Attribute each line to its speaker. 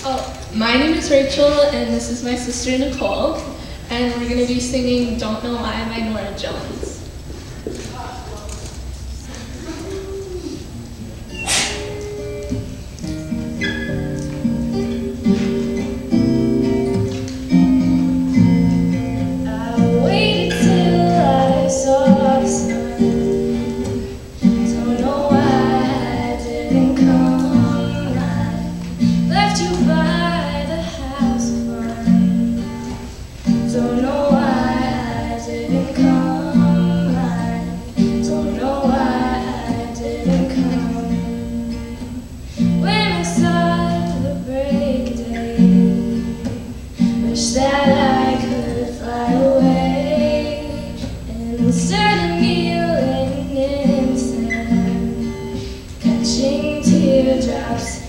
Speaker 1: My name is Rachel, and this is my sister Nicole, and we're going to be singing Don't Know Why by Norah Jones.
Speaker 2: Don't know why I didn't come right. Don't know why I didn't come. When I saw the break of day, wish that I could fly away instead of kneeling in sand, catching teardrops